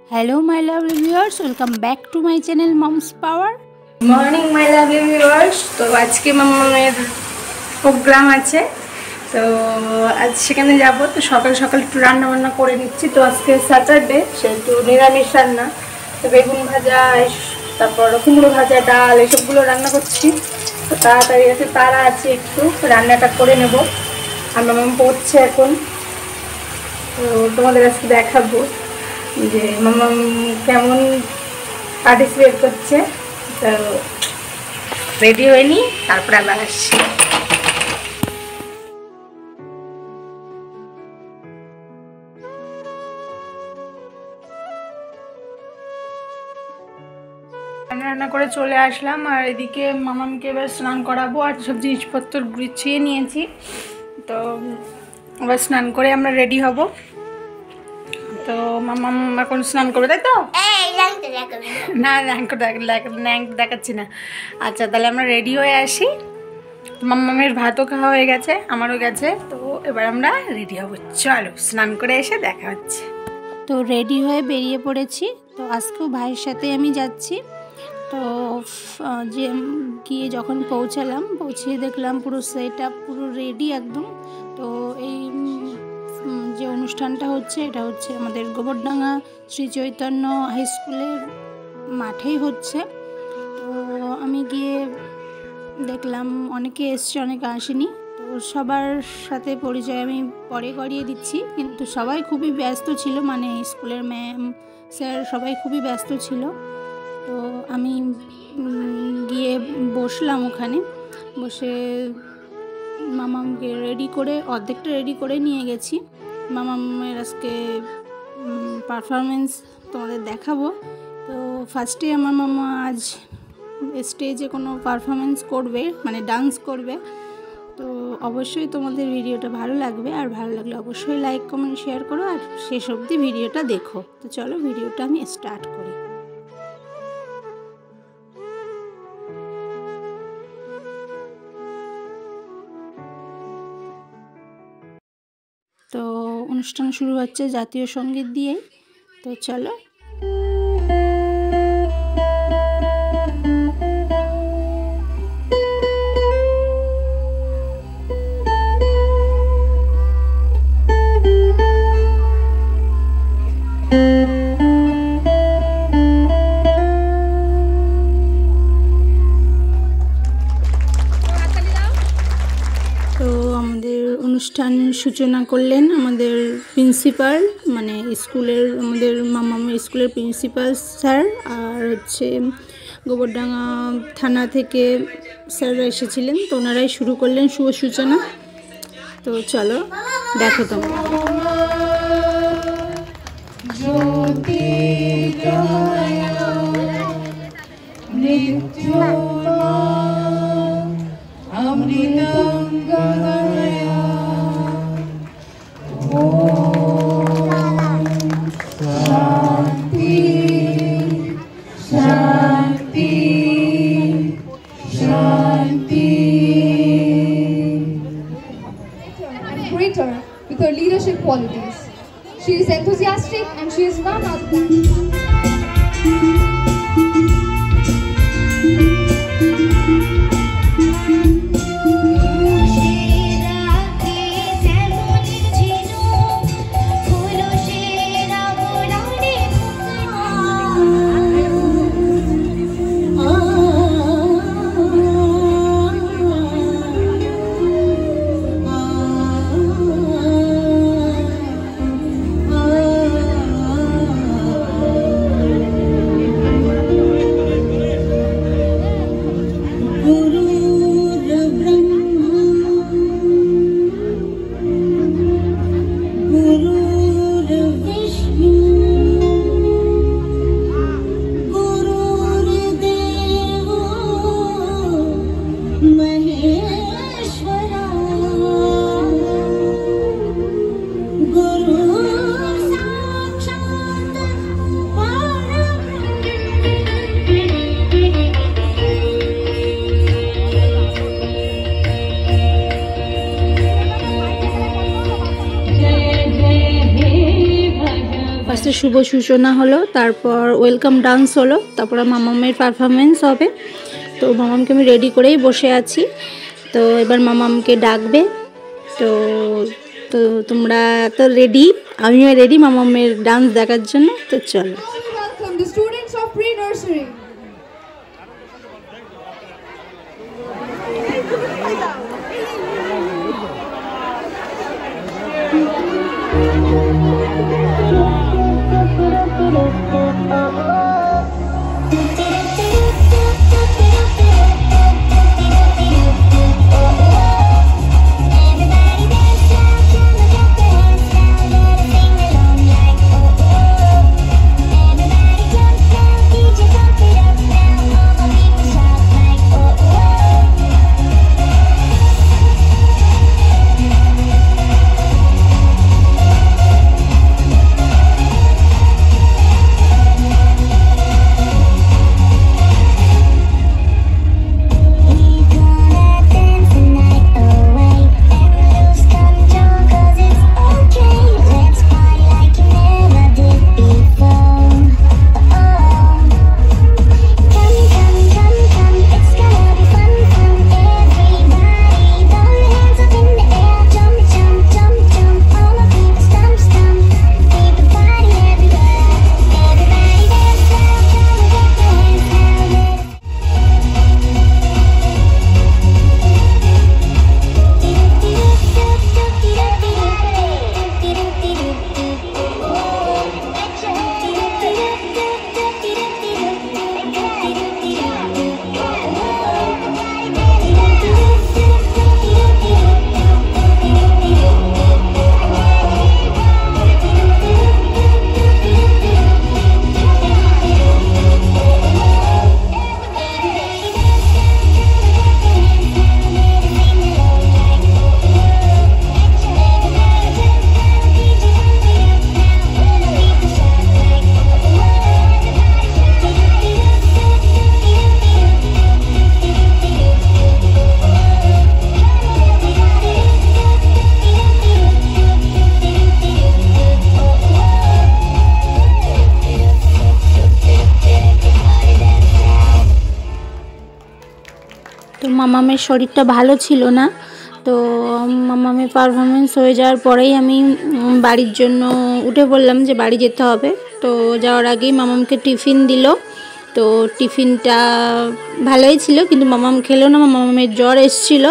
Hello my lovely viewers, welcome back to my channel Mom's Power. Morning my lovely viewers. তো আজকে মামামের programme আছে, তো আজ সেখানে যাব। তো সকাল সকাল একটু রান্না বান্না করে নিচ্ছি। তো আজকে স্যাটারডে, সেহেতু নিরামিষ রান্না। তো বেগুন ভাজা, তারপর কুমড়ো ভাজা, ডাল এসবগুলো রান্না করছি। তো তাড়াতাড়ি আছে, তারা আছে, একটু রান্নাটা করে নেব। আর মামাম পড়ছে এখন, তো তোমাদের আজকে দেখাবো যে মামাম কেমন পার্টিসিপেট করছে। তো রেডি হয়ে নি, তারপরে আবার আসছি। রান্না করে চলে আসলাম, আর এদিকে মামামকে এবার স্নান করাবো। আর সব জিনিসপত্র গুছিয়ে নিয়েছি, তো এবার স্নান করে আমরা রেডি হব। তো মামাম এখন স্নান করবে, তাই তো? না র্যাঙ্ক দেখাচ্ছি না। আচ্ছা, তাহলে আমরা রেডি হয়ে আসি। মামামের ভাতও খাওয়া হয়ে গেছে, আমারও গেছে। তো এবার আমরা রেডি হব, চলো স্নান করে এসে দেখা হচ্ছে। তো রেডি হয়ে বেরিয়ে পড়েছি। তো আজকেও ভাইয়ের সাথে আমি যাচ্ছি। তো যে গিয়ে যখন পৌঁছিয়ে দেখলাম পুরো সেট আপ পুরো রেডি একদম। তো এই যে অনুষ্ঠানটা হচ্ছে, এটা হচ্ছে আমাদের গোবরডাঙ্গা শ্রী চৈতন্য হাই স্কুলের মাঠেই হচ্ছে। তো আমি গিয়ে দেখলাম অনেকে এসছে, অনেকে আসেনি। তো সবার সাথে পরিচয় আমি পরে করিয়ে দিচ্ছি, কিন্তু সবাই খুবই ব্যস্ত ছিল, মানে স্কুলের ম্যাম স্যার সবাই খুবই ব্যস্ত ছিল। তো আমি গিয়ে বসলাম, ওখানে বসে মামামকে রেডি করে অর্ধেকটা রেডি করে নিয়ে গেছি। মামামের আজকে পারফরমেন্স তোমাদের দেখাবো। তো ফার্স্টে আমার মামা আজ স্টেজে কোনো পারফরমেন্স করবে, মানে ডান্স করবে। তো অবশ্যই তোমাদের ভিডিওটা ভালো লাগবে, আর ভালো লাগলে অবশ্যই লাইক কমেন্ট শেয়ার করো, আর শেষ অবধি ভিডিওটা দেখো। তো চলো ভিডিওটা আমি স্টার্ট করি। তো অনুষ্ঠান শুরু হচ্ছে জাতীয় সঙ্গীত দিয়ে। তো চলো। অনুষ্ঠান সূচনা করলেন আমাদের প্রিন্সিপাল, মানে স্কুলের আমাদের মামামের স্কুলের প্রিন্সিপাল স্যার, আর হচ্ছে গোবরডাঙ্গা থানা থেকে স্যাররা এসেছিলেন। তো ওনারাই শুরু করলেন শুভ সূচনা। তো চলো দেখো তোমরা। With her leadership qualities, she is enthusiastic and she is none other than ডান্সের শুভ সূচনা হলো, তারপর ওয়েলকাম ডান্স হলো, তারপরে মামামের পারফরমেন্স হবে। তো মামামকে আমি রেডি করেই বসে আছি। তো এবার মামামকে ডাকবে। তো তো তোমরা তো রেডি, আমিও রেডি মামামের ডান্স দেখার জন্য। তো চলো। Welcome the students of pre-nursery. তো মামামের শরীরটা ভালো ছিল না। তো মামামের পারফরমেন্স হয়ে যাওয়ার পরেই আমি বাড়ির জন্য উঠে পড়লাম যে বাড়ি যেতে হবে। তো যাওয়ার আগেই মামামকে টিফিন দিল। তো টিফিনটা ভালোই ছিল, কিন্তু মামাম খেলো না, মামামের জ্বর এসেছিল।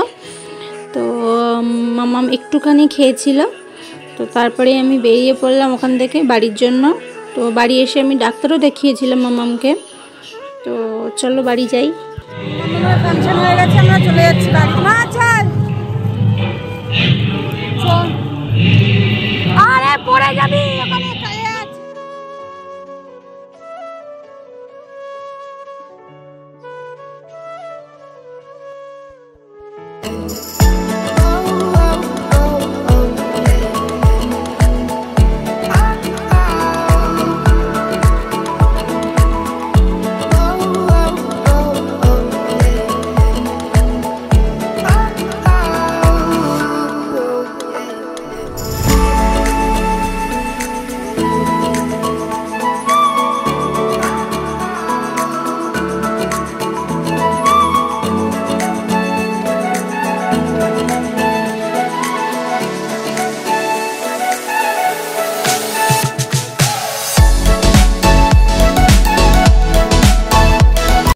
তো মামাম একটুখানি খেয়েছিল। তো তারপরে আমি বেরিয়ে পড়লাম ওখান থেকে বাড়ির জন্য। তো বাড়ি এসে আমি ডাক্তারও দেখিয়েছিলাম মামামকে। তো চলো বাড়ি যাই। মামামের ফাংশন হয়ে গেছে, আমরা চলে যাচ্ছি বাড়ি। মা চল, চল। আরে পড়ে যাবি ওখানে।